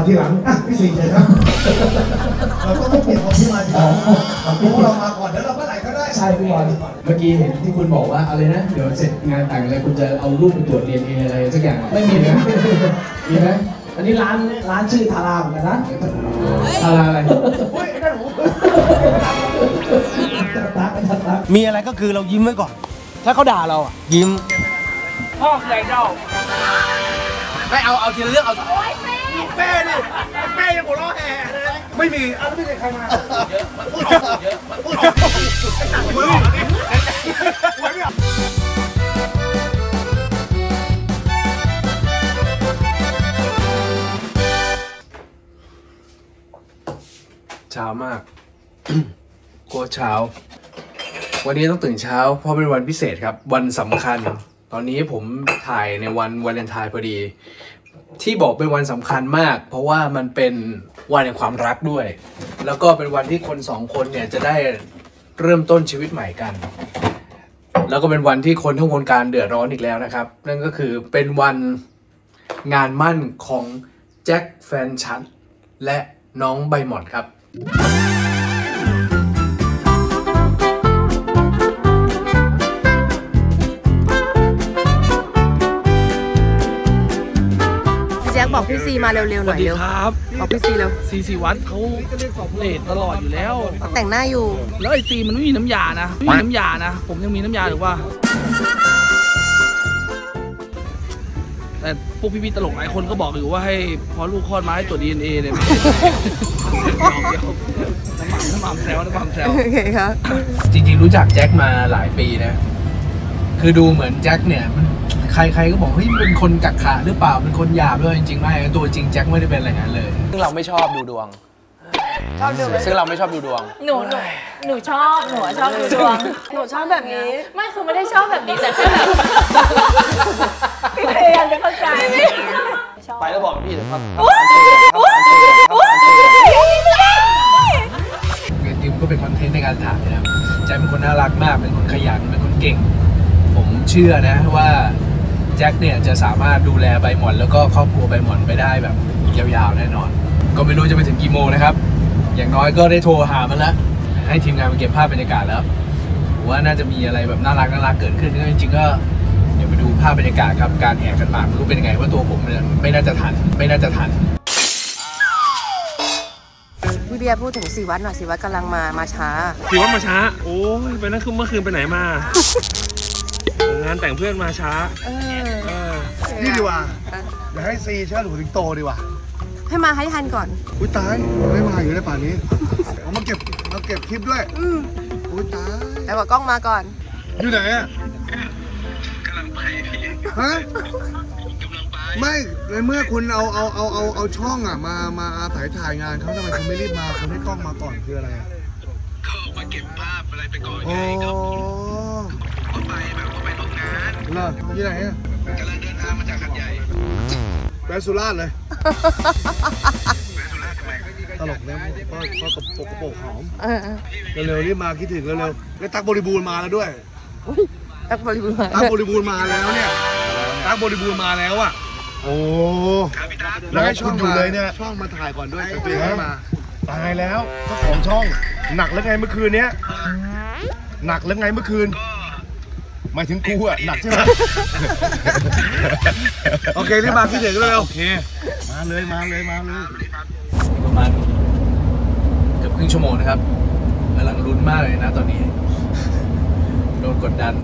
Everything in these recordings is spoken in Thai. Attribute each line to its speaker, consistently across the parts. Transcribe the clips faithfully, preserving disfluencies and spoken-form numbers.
Speaker 1: ทีหลังอ่ะพี่สี่เชิญครับเราต้องไม่เปลี่ยนคนที่มาทีหลังพวกเรามาก่อนแล้วเราเมื่อไหร่ก็ได้
Speaker 2: ใช่พี่บอลเมื่อกี้เห็นที่คุณบอกว่าอะไรนะเดี๋ยวเสร็จงานแต่งอะไรคุณจะเอารูปไปตรวจ ดี เอ็น เอ อะไรสักอย่างไม่มีนะมีไหมอันนี้ร้านร้านชื่อทาราเหมือนกันนะทาราอะไร
Speaker 3: มีอะไรก็คือเรายิ้มไว้ก่อนถ้าเขาด่าเราอ่ะยิ้ม
Speaker 4: พ่อใหญ่เจ้า
Speaker 3: ไม่เอาเอาทีละเรื่องเอา
Speaker 4: แม่ดิแม่ยังหัวเราะแห่เลยไม่มีอ้าวไม่มีใครมาเยอะพูดเยอะพูดมือ
Speaker 5: เช้ามากกลัวเช้าวันนี้ต้องตื่นเช้าเพราะเป็นวันพิเศษครับวันสำคัญตอนนี้ผมถ่ายในวันวาเลนไทน์พอดีที่บอกเป็นวันสำคัญมากเพราะว่ามันเป็นวันแห่งความรักด้วยแล้วก็เป็นวันที่คนสองคนเนี่ยจะได้เริ่มต้นชีวิตใหม่กันแล้วก็เป็นวันที่คนทั้งวงการเดือดร้อนอีกแล้วนะครับนั่นก็คือเป็นวันงานมั่นของแจ็คแฟนฉันและน้องใบหม่อนครับ
Speaker 6: แจ็คบอกพี่ซีมาเร็วๆหน่อยเร็ว
Speaker 4: ครับ
Speaker 6: บอกพี่ซีเร็ว
Speaker 4: ซีซีวัดเขาเลทตลอดอยู่แล้ว
Speaker 6: แต่งหน้าอยู่
Speaker 4: แล้วไอซีมันไม่มีน้ำยานะไม่มีน้ำยานะผมยังมีน้ำยาหรือว่าแต่พวกพี่ๆตลกหลายคนก็บอกอยู่ว่าให้พอลูกคลอดมาให้ตรวจ ดี เอ็น เอ เนี่ยน้ำหม่ำแซวน้ำหม่ำแซว
Speaker 6: โอเคครับ
Speaker 5: จริงๆรู้จักแจ็คมาหลายปีนะคือดูเหมือนแจ็คเนี่ยมันใครๆก็บอกเฮ้ยเป็นคนกักขะหรือเปล่าเป็นคนหยาบด้วยจริงๆไม่ตัวจริงแจ็คไม่ได้เป็นอะไรนั้นเลย
Speaker 3: ซึ่งเราไม่ชอบดูดวงชอบดูซึ่งเราไม่ชอบดูดวง
Speaker 7: หนูหนูหนูชอบหนูชอบดูดวง
Speaker 6: หนูชอบแบบนี้
Speaker 7: ไม่คือไม่ได้ชอบแบบนี้แต่แค่แบบพี่พยายามจะเข้าใจ
Speaker 3: ไปแล้วบอกพี่เดี๋ยวครับ
Speaker 5: จริงๆก็เป็นคอนเทนต์ในการถ่ายนะแจ็คเป็นคนน่ารักมากเป็นคนขยันเป็นคนเก่งผมเชื่อนะว่าแจ็คเนี่ยจะสามารถดูแลใบหม่อนแล้วก็ครอบครัวใบหม่อนไปได้แบบยาวๆแน่นอนก็ไม่รู้จะไปถึงกี่โมงนะครับอย่างน้อยก็ได้โทรหามันแล้วให้ทีมงานมาเก็บภาพบรรยากาศแล้วว่าน่าจะมีอะไรแบบน่ารักน่ารักเกิดขึ้นจริงๆก็เดี๋ยวไปดูภาพบรรยากาศครับการแห่กันมาไม่รู้เป็นยังไงว่าตัวผมเนี่ยไม่น่าจะทันไม่น่าจะทัน
Speaker 6: พี่เบียร์พูดถึงสีวัดหน่อยสีวัดกำลังมามาช้า
Speaker 4: สีวัดมาช้าโอ้ยไปนั่นคือเมื่อคืนไปไหนมางานแต่งเพื่อนมาช้าเออ
Speaker 1: นี่ดีกว่าเดี๋ยวให้ซีเชิญหนูถึงโตดีกว่า
Speaker 6: ให้มาให้ทันก่อน
Speaker 1: อุ้ยตายไม่มาอยู่ในป่านนี้เอามาเก็บมาเก็บคลิปด้วยอืมอุ้ยตาย
Speaker 6: แต่บอกกล้องมาก่อน
Speaker 1: อยู่ไหนอ่ะกำลังไปพี่ฮะไม่ในเมื่อคุณเอาเอาเอาเอาเอาช่องอ่ะมามาอาศัยถ่ายงานเขาทำไมคุณไม่รีบมาคุณให้กล้องมาก่อนคืออะไรอ่ะ
Speaker 8: เขามาเก็บภาพอะไรไปก่อนไงก็ก็ไปแบบก็ไปร่วมงาน
Speaker 1: เหรอที่ไหนอ่ะ
Speaker 8: กำลังเดินทางมาจากหัดใหญ่
Speaker 1: ไปสุราษฎร์เลยตลกนะก็ก็กระโปงกระโปงหอมเร็วๆรีบมาคิดถึงเร็วๆแล้วตั๊กบริบูรณ์มาแล้วด้วย
Speaker 6: ตั๊กบริบูรณ์มา
Speaker 1: ตั๊กบริบูรณ์มาแล้วเนี่ยตั๊กบริบูรณ์มาแล้วอ่ะโอ้แล้วให้ช่องอยู่เลยเนี่ยช่องมาถ่ายก่อนด้วยตัวเองมาตายแล้วเจ้าของช่องหนักแล้วไงเมื่อคืนเนี้ยหนักแล้วไงเมื่อคืนหมายถึงกูอะหนักใช่ไหมโอเครีบมาคิดถึงเร็วโอเคมาเลยมาเลยมาเลย
Speaker 5: ประมาณเกือบครึ่งชั่วโมงนะครับกำลังลุ้นมากเลยนะตอนนี้โดนกดดัน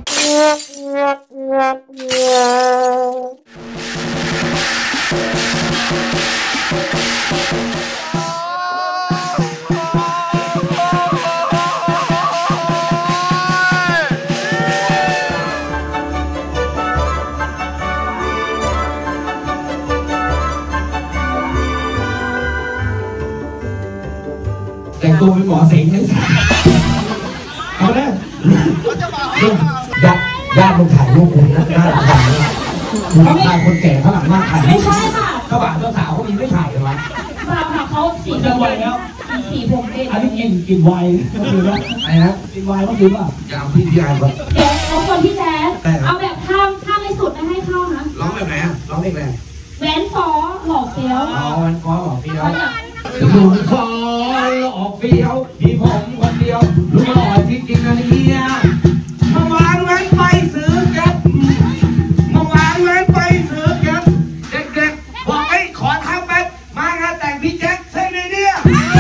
Speaker 2: แต่งตัวเป็นหมอเสงเลยเอาเลยญาติญาติมึงถ่ายรูปคุณนะหน้าหลังบ้านเนี่ยมึงถ่ายคนแก่ข้างหลังบ้านถ่ายไม่ใช่ค่ะข้าวบ่าวเจ้าสาวเขามีไม่ถ่ายเลยวะ
Speaker 7: สาวค่ะเขาสีจะไวแล้วสีผมเอง
Speaker 2: อันนี้กินกินไวก็คือว่าอะไรนะกินไวก็คือว่ายาวพี่ยาวแบบ
Speaker 7: เดี๋ยวเอาคนพี่แจ๊สเอาแบบท่าท่าไม่สุดนะให้เข้านะ
Speaker 2: ร้องแบบไหนอ่ะร้องเพลงอะไร
Speaker 7: แหวนฟอหล่อฟเฟี้ยว
Speaker 2: อ๋อวันฟ้อนออกเฟี้ยวลุงฟ้อนออกเฟี้ยวมีผมคนเดียวลุงหล่อที่กินอะไรเนี่ยเมื่อวานแว้นไปซื้อแก๊สเมื่อวานแว้นไปซื้อแก๊สเด็กๆบอกไอ้ขอทำแบบมางานแต่งพี่แจ็คใช่ไหมเนี่ย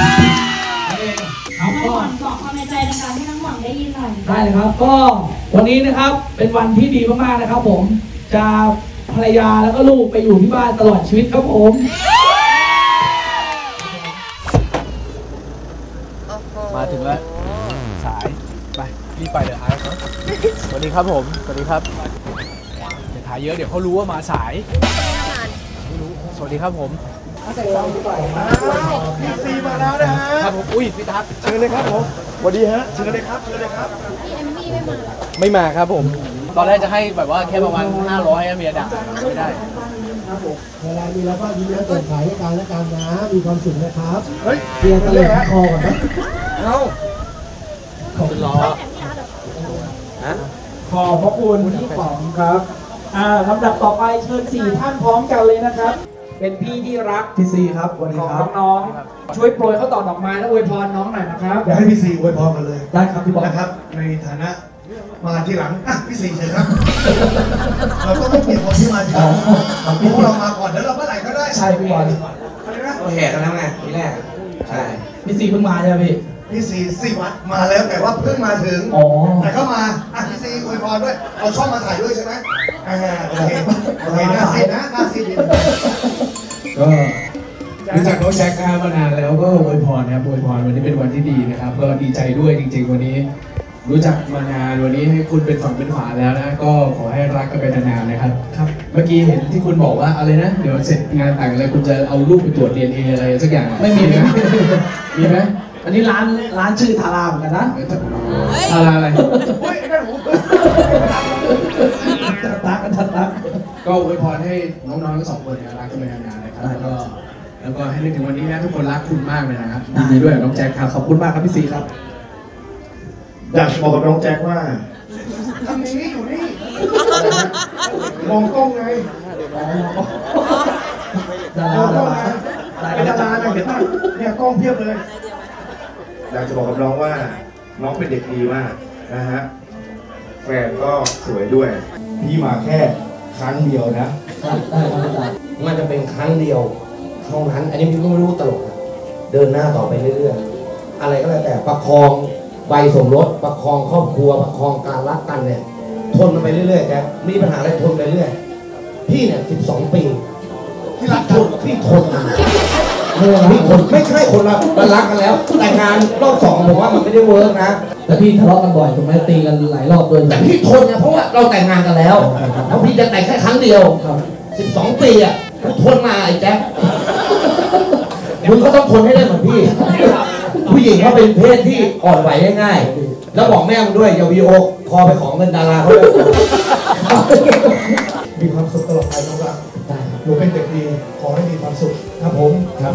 Speaker 2: ครับ
Speaker 7: ให้
Speaker 2: ก็
Speaker 7: หวังบอกความในใจนะคะให้น้องหวังได้ยินหน่อย
Speaker 2: ได้เลยครับก็วันนี้นะครับเป็นวันที่ดีมากๆนะครับผมจะภรรยาแล้วก็ลูกไปอยู่ที่บ้านตลอดชีวิตครับผม
Speaker 5: มาถึงแล้วสายไปรีบไปเลยไอ้ครับสวัสดีครับผมสวัสดีครับอย่าถ่ายเยอะเดี๋ยวเขารู้ว่ามาสายไม่รู้สวัสดีครับผม
Speaker 1: พี่ซีมาแล้วนะฮะ
Speaker 5: ครับผมอุ้ยพี่ทัก
Speaker 1: เชิญเลยครับผมสวัสดีฮะเชิญเลยครับเชิญเลยครับ
Speaker 5: ไม่มาครับผมตอนแรกจะให้แบบว่าแค่ประมาณห้าร้อยเมียด่าไม่ได้
Speaker 2: เวลามีแล้วก็ยิ้มแล้วสดใสให้กันและกันนะมีความสุขนะครับ
Speaker 1: เฮ้ย
Speaker 2: เรียนตะเลยคอก่อนนะ
Speaker 1: เอ้า
Speaker 2: ขอบคุณล้อขอบพระคุณพี่ป๋องครับอ่าลำดับต่อไปเชิญสี่ท่านพร้อมกันเลยนะครับ เป็นพี่ที่รักพี่ซีครับวันนี้ครับน้องๆช่วยโปรยข้าวตอกดอกไม้และอวยพรน้องหน่อยนะครับ
Speaker 1: เดี๋ยวให้พี่ซีอวยพรกันเลย
Speaker 2: ได้ครับพี่ป๋อง
Speaker 1: นะครับ ในฐานะมาทีหลังอ่ะพี่ซีเชิญครับ เราก็ไม่เปลี่ยนคนที่มาทีหลังพวกเรามาก่อนเดี๋ยวเราเมื่อไหร่ก็ได้
Speaker 2: ใช่พี่บอล
Speaker 1: อะไรนะ
Speaker 2: เราแห่กันแล้วไงทีแรกใช่พี่ซีเพิ่งมาใช่ไหมพี่
Speaker 1: พี่ซีซีวัดมาแล้วแต่ว่าเพิ่งมาถึง
Speaker 2: อ๋อ
Speaker 1: แต่ก็มาอ่ะพี่ซีอวยพรด้วยเอาช่องมาถ่ายด้วยใช่ไหมอ่าโอเคโอเคหน้าซีดนะหน้าซีดดี
Speaker 5: ก็รู้จักน้องแจ็คมานานแล้วก็อวยพรนะครับอวยพรวันนี้เป็นวันที่ดีนะครับก็ดีใจด้วยจริงๆวันนี้ รู้จักมานานวันนี้ให้คุณเป็นฝั่งเป็นฝาแล้วนะก็ขอให้รักกันไปนานๆนะครับครับเมื่อกี้เห็นที่คุณบอกว่าอะไรนะเดี๋ยวเสร็จงานแต่งอะไรคุณจะเอาลูกไปตรวจ ดี เอ็น เอ อะไรสักอย่างไม่มีนะมีไหมอันนี้ร้านร้านชื่อทาราเหมือนกันนะทาราอะไร
Speaker 1: เฮ้ยนั่นผม
Speaker 2: ตักกันตัก
Speaker 5: ก็อวยพรให้น้องๆทั้งสองคนเนี่ยรักกันไปนานๆนะครับแล้วก็แล้วก็ให้นึกถึงวันนี้นะทุกคนรักคุณมากเลยนะครับยินดีด้วยกับน้องแจ็คครับ
Speaker 2: ขอบคุณมากครับพี่ซีครับ
Speaker 1: อยากบอกกับน้องแจ็คว่าทำนี้อยู่นี่มองกล้องไง
Speaker 2: ดาม รา
Speaker 1: องก
Speaker 2: ดา
Speaker 1: ล้อง
Speaker 2: รา
Speaker 1: นะเป็นดารานะเห็นป่ะเนี่ยกล้องเพียบเลย อยากจะบอกกับน้องว่าน้องเป็นเด็กดีมากนะฮะแฟนก็สวยด้วยพี่มาแค่ครั้งเดียวนะ
Speaker 2: มันจะเป็นครั้งเดียวเท่านั้นอันนี้พี่ก็ไม่รู้ตลกนะเดินหน้าต่อไปเรื่อยๆอะไรก็แล้วแต่ประคองใบสมรสประคองครอบครัวประคองการรักกันเนี่ยทนมันไปเรื่อยๆแกมีปัญหาอะไรทนไปเรื่อยพี่เนี่ยสิบสองปีพี่รักทนพี่ทนนะพี่ทนไม่ใช่คนละมันรักกันแล้ว แต่งานรอบสองผมว่ามันไม่ได้เวิร์กนะแล้วพี่ทะเลาะกันบ่อยถูกไหมตีกันหลายรอบด้วยแต่พี่ทนเนี่ยเพราะว่าเราแต่งงานกันแล้วเพราะพี่จะแต่งแค่ครั้งเดียวสิบสองปีอ่ะกูทนมาไอ้แจ๊คมึงก็ต้องทนให้ได้เหมือนพี่ผู้หญิงเขาเป็นเพศที่อ่อนไหวง่ายๆแล้วบอกแม่มึงด้วยอย่าวีโอคอไปของเงินดาราเขาเลย
Speaker 1: มีความสุขตลอดไปน้องรักหนูเป็นเด็กดีขอให้มีความสุขครับผมครับ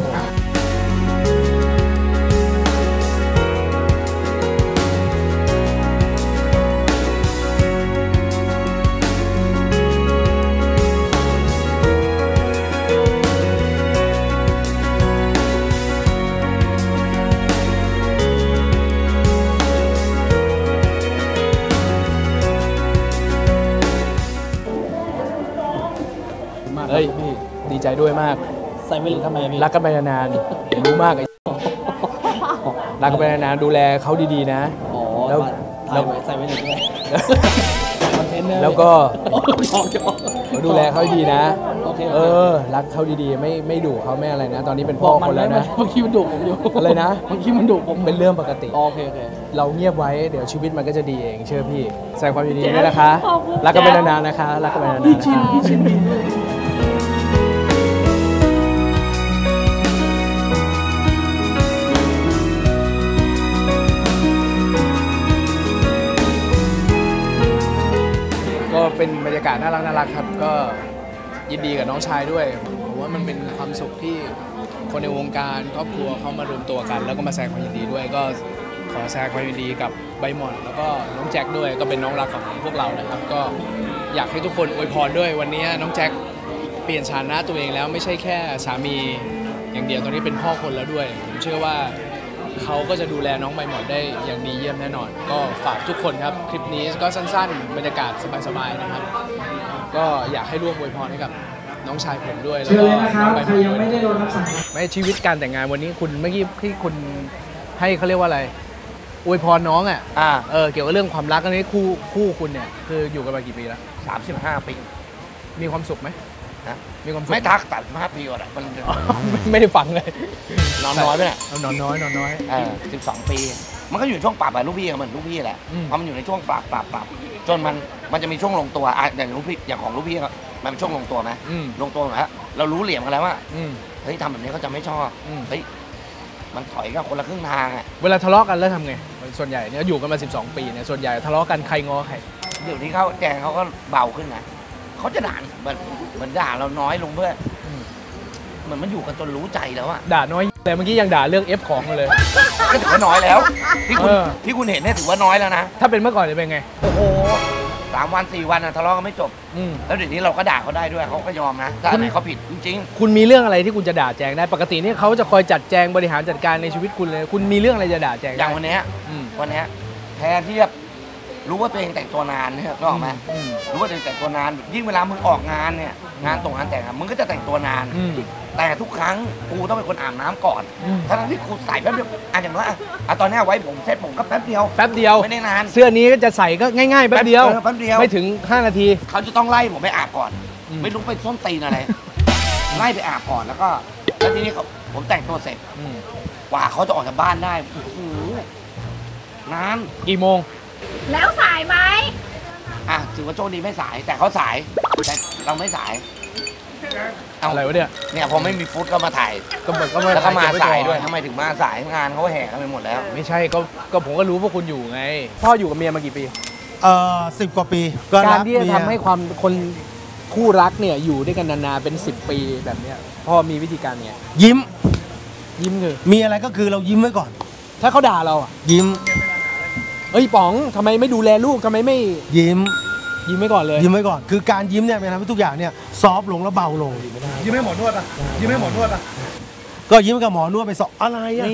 Speaker 5: เฮ้ยพี่ดีใจด้วยมากใส่ไม่หรือทำไมพี่รักกันไปนานๆรู้มากไอ้รักกันไปนานๆดูแลเขาดีๆนะแล้วแล้วใส่ไม่หรือด้วยแล้วก็ดูแลเขาดีนะเออรักเขาดีๆไม่ไม่ดุเขาไม่อะไรนะตอนนี้เป็นพ่อคนแล้วนะ
Speaker 3: เมื่อกี้มันดุผมอยู่
Speaker 5: อะไรนะ
Speaker 3: เมื่อกี้มันดุผม
Speaker 5: เป็นเรื่องปกติ
Speaker 3: โอเคโอเค
Speaker 5: เราเงียบไว้เดี๋ยวชีวิตมันก็จะดีเองเชื่อพี่แสดงความยินดีด้วยนะคะรักกันไปนานๆนะคะรักกันไปนานๆนะคะก็เป็นบรรยากาศน่ารักน่ารักครับก็ยินดีกับน้องชายด้วยผมว่ามันเป็นความสุขที่คนในวงการครอบครัวเขามารวมตัวกันแล้วก็มาแสดงความยินดีด้วยก็ขอแสดงความยินดีกับใบหม่อนแล้วก็น้องแจ็คด้วยก็เป็นน้องรักของพวกเรานะครับก็อยากให้ทุกคนอวยพรด้วยวันนี้น้องแจ็คเปลี่ยนฐานะตัวเองแล้วไม่ใช่แค่สามีอย่างเดียวตอนนี้เป็นพ่อคนแล้วด้วยผมเชื่อว่าเขาก็จะดูแลน้องใบหมอนได้อย่างดีเยี่ยมแน่นอนก็ฝากทุกคนครับคลิปนี้ก็สั้นๆบรรยากาศสบายๆนะครับก็อยากให้ร่วมอวยพรให้กับน้องชายผมด้วยแล้วก็น้องใบหมอนด้วยไม่ได้โดนรับสายไม่ชีวิตการแต่งงานวันนี้คุณเมื่อกี้ที่คุณให้เขาเรียกว่าอะไรอวยพรน้องอ่ะอ่าเออเกี่ยวกับเรื่องความรักอันนี้คู่คู่คุณเนี่ยคืออยู่กันมากี่ปีแล้ว
Speaker 3: สามสิบห้าปี
Speaker 5: มีความสุขไหม
Speaker 3: นะ
Speaker 5: มีความสุข
Speaker 3: ไม่ทักตัดห้าปีก่อนอ่ะมัน
Speaker 5: ไม่ได้ฟังเลย
Speaker 3: นอนน้อยไปเนี่ย
Speaker 5: นอนน้อยนอนน้อย
Speaker 3: เออสิบสองปีมันก็อยู่ช่วงปรับอะลูกพี่เหมือนลูกพี่แหละเพราะมันอยู่ในช่วงปรับปรับปรับจนมันมันจะมีช่วงลงตัวอะอย่างลูกพี่อย่างของลูกพี่มันเป็นช่วงลงตัวไหมลงตัวแล้วเรารู้เหลี่ยมกันแล้วว่าเฮ้ยทำแบบนี้เขาจะไม่ชอบเฮ้ยมันถอยกันคนละครึ่งทางอะ
Speaker 5: เวลาทะเลาะกันแล้วทำไงส่วนใหญ่เนี่ยอยู่กันมาสิบสองปีเนี่ยส่วนใหญ่ทะเลาะกันใครงอใคร
Speaker 3: เดี๋ยวนี้เขาแจงเขาก็เบาขึ้นนะเขาจะด่าเหมือนเหมือนด่าเราน้อยลงเพื่อเหมือนมันอยู่กันจนรู้ใจแล้วอะ
Speaker 5: ด่าน้อยแต่เมื่อกี้ยังด่าเรื่องเอฟของเลย
Speaker 3: ก็ถือว่าน้อยแล้วที่คุณที่คุณเห็นเนี่ยถือว่าน้อยแล้วนะ
Speaker 5: ถ้าเป็นเมื่อก่อนจะเป็นไง
Speaker 3: โอ้โหสามวันสี่วันอะทะเลาะกันไม่จบแล้วเดี๋ยวนี้เราก็ด่าเขาได้ด้วยเขาก็ยอมนะถ้าไหนเขาผิดจริง
Speaker 5: ๆคุณมีเรื่องอะไรที่คุณจะด่าแจงได้ปกตินี่เขาจะคอยจัดแจงบริหารจัดการในชีวิตคุณเลยคุณมีเรื่องอะไรจะด่าแจง
Speaker 3: อย่างวันนี้วันนี้แทนที่จะรู้ว่าตัวเองแต่งตัวนานเนี่ยก็ออกไหมรู้ว่าตัวเองแต่งตัวนานยิ่งเวลามึงออกงานเนี่ยงานตรงงานแต่งมึงก็จะแต่งตัวนานแต่ทุกครั้งกูต้องเป็นคนอาบน้ำก่อนทั้งที่กูใส่แป๊บเดียวอ่ะอย่างว่าอ่ะตอนนี้ไว้ผมเซ็ตผมก็แป๊บเดียว
Speaker 5: แป๊บเดียว
Speaker 3: ไม่ได้นาน
Speaker 5: เสื้อนี้ก็จะใส่ก็ง่ายๆแป๊บเดียว
Speaker 3: แป๊บเดียว
Speaker 5: ไม่ถึงห้านาที
Speaker 3: เขาจะต้องไล่ผมไปอาบก่อนไม่รู้ไปส้นตีนอะไรไล่ไปอาบก่อนแล้วก็แล้วทีนี้ผมแต่งตัวเสร็จกว่าเขาจะออกจากบ้านได้โอ้โหนาน
Speaker 5: กี่โมง
Speaker 7: แล้วสายไหม
Speaker 3: อ่ะถือว่าโชคดีไม่สายแต่เขาสายแต่เราไม่สาย
Speaker 5: อะไรวะเนี่ย
Speaker 3: เนี่ยพอไม่มีฟุตก็มาถ่าย
Speaker 5: ก็แบบก็
Speaker 3: แล้วก็มาสายด้วยทำไมถึงมาสายงานเขาแห่กันไปหมดแล้ว
Speaker 5: ไม่ใช่ก็ก็ผมก็รู้ว่าคุณอยู่ไงพ่ออยู่กับเมียมากี่ปี
Speaker 1: เอ่อสิบกว่าปี
Speaker 5: การที่จะทำให้ความคนคู่รักเนี่ยอยู่ด้วยกันนานๆเป็นสิบปีแบบเนี้ยพ่อมีวิธีการไง
Speaker 1: ยิ้ม
Speaker 5: ยิ้มคือ
Speaker 1: มีอะไรก็คือเรายิ้มไว้ก่อน
Speaker 5: ถ้าเขาด่าเราอ่ะ
Speaker 1: ยิ้ม
Speaker 5: เอ้ยป๋องทำไมไม่ดูแลลูกทำไมไม่
Speaker 1: ยิ้ม
Speaker 5: ยิ้มไว้ก่อนเลย
Speaker 1: ยิ้มไว้ก่อนคือการยิ้มเนี่ยมันทำให้ทุกอย่างเนี่ยซอฟลงแล้วเบาลงยิ้มให้หมอนวดอ่ะยิ้มให้หมอนวดอ่ะก็ยิ้มกับหมอนวดไปสอบอะไรอ่ะ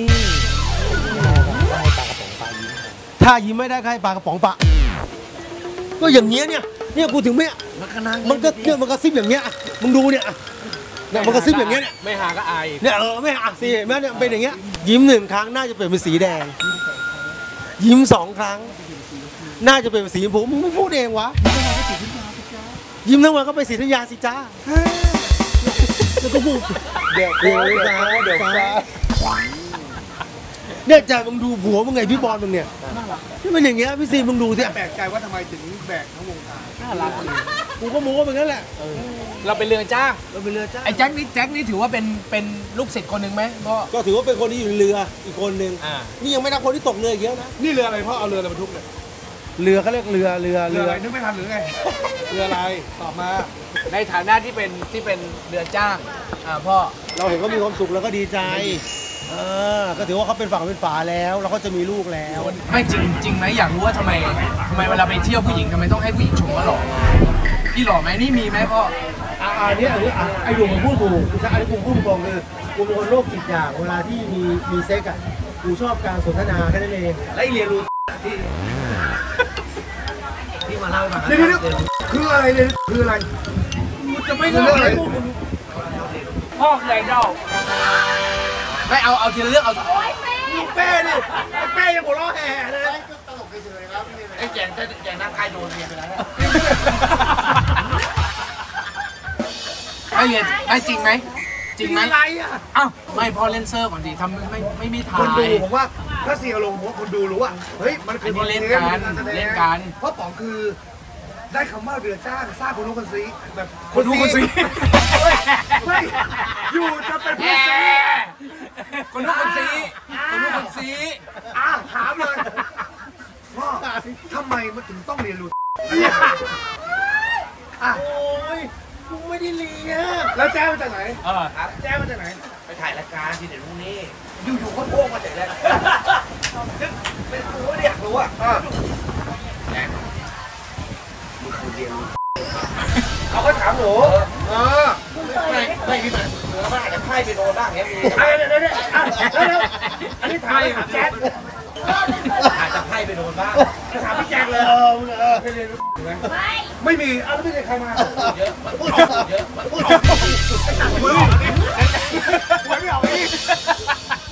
Speaker 1: ถ้ายิ้มไม่ได้ใครปลากระป๋องปะก็อย่างเงี้ยเนี่ยเนี่ยกูถึงไม่มันก็เนี่ยมันก็ซิบอย่างเงี้ยมึงดูเนี่ยเนี่ยมันก็ซิบอย่างเงี้ยเนี่ย
Speaker 5: ไม่หาก็อาย
Speaker 1: เนี่ยเออไม่หาสิแม่เนี่ยเป็นอย่างเงี้ยยิ้มหนึ่งครั้งน่าจะเปลี่ยนเป็นสีแดงยิ้มสองครั้งน่าจะเป็นสีชมพูมึงไม่พูดเองวะยิ้มทั้งวันก็ไปสีธัญญาสิจ้าแล้วก็พูดเดี๋ยวเดี๋ยวเดี๋ยวเนี่ยใจมึงดูผัวมึงไงพี่บอลมึงเนี่ยที่มันอย่างเงี้ยพี่ซีมึงดูสิ
Speaker 4: แปลกใจว่าทำไมถึงแบกทั้งวงการ
Speaker 5: น่ารัก
Speaker 1: กูก็โม้เหมือนกันแหละ
Speaker 5: เราเป็นเรือจ้าง
Speaker 1: เราเป็นเรือจ้าง
Speaker 5: ไอ้แจ็คนี่แจ็คนี่ถือว่าเป็นเป็นลูกศิษย์คนหนึ่งไหมพ่อ
Speaker 1: ก็ถือว่าเป็นคนที่อยู่เรืออีกคนหนึ่งนี่ยังไม่นับคนที่ตกเรือเยอะนะ
Speaker 4: นี่เรืออะไรพ่อเอาเรืออะไรมาทุกเนี่ย
Speaker 1: เรือเขาเรียกเรือเรือ
Speaker 4: เรืออะไรนึกไม่ทันหรือไงเรืออะไรตอบมา
Speaker 5: ในฐานะที่เป็นที่เป็นเรือจ้างอ่าพ่อ
Speaker 1: เราเห็นเขามีความสุขแล้วก็ดีใจเออก็ถือว่าเขาเป็นฝั่งเป็นฝาแล้วแล้วเขาจะมีลูกแล้ว
Speaker 5: ไม่จริงจริงไหมอยากรู้ว่าทำไมทำไมเวลาไปเที่ยวผู้หญิงทำไมต้องให้ผู้หญิงชมว่าหล่อพี่หล่อไหมนี่มีไหมพ่อ
Speaker 1: อ่าอันนี้อันนี้ไอ้ดูมันพูดถูกกูจะอันนี้กูพูดตรงคือกูเป็นคนโรคจิตอย่างเวลาที่มีมีเซ็กอ่ะกูชอบการสนทนาแค่นั้นเองและเรียนรู้ที่ที่มาเล่ามา
Speaker 4: เดี๋ยวเดี๋ยวคืออะไรเนี่ยคืออะไรกูจะไม่เล่าอะไร
Speaker 5: พ่อใหญ่เจ้าไม่เอาเอาทีละเรื่องเอา
Speaker 4: เป้ดิเป้ยังหัวเราะแห่เลย
Speaker 3: ไอ้แจงแจงนั่งใครโดนเรียนไปแล้ว
Speaker 5: ไม่เรียนไม่จริงไหมจริงไหม
Speaker 4: อะไรอ่ะ
Speaker 5: อ้าวไม่พอเล่นเซอร์บางทีทำไม่ไม่มีถ่าย
Speaker 4: คนดูผมว่าถ้าเสียลงผมว่าคนดูรู้ว่าเฮ้ยมันคือ
Speaker 5: เล่นการเล่นการ
Speaker 4: เพราะป๋องคือได้คำว่าเรือจ้างสร้างคนรู้คนซีแบบ
Speaker 5: คนรู้คนซี
Speaker 4: ไม่อยู่จะเป็นพี่ซี
Speaker 5: คนรู้คนซีคนรู้คนซี
Speaker 4: อ่ะถามเลยว่าทำไมมันถึงต้องเรียนรู้
Speaker 1: อ่ะโอ้ยกูไม่ได้เรียน
Speaker 4: แล้วแจ้งมาจากไหน
Speaker 3: เออครับ
Speaker 4: แจ้งมาจากไหน
Speaker 3: ไปถ่ายรายการที่เดี๋ยวพรุ่งนี้อยู่ๆเขาโทรมาจากไหนเป็นกูไม่อยากรู้อ่ะเขาก็ถามหนูเออไปโดนบ้างเงี้ยมี
Speaker 4: ไอ้เนี่ยเนี่ยอันนี้ถ่ายถามแจ๊ค
Speaker 3: อาจจะไพ่ไปโดนบ้าง
Speaker 4: ถามพี่แจ๊คเลยเออเออไม่มีอ้าวแล้วไม่มีใครมา
Speaker 3: เยอะเยอะ
Speaker 4: มือไม่ออกนี่ไม่ออกนี่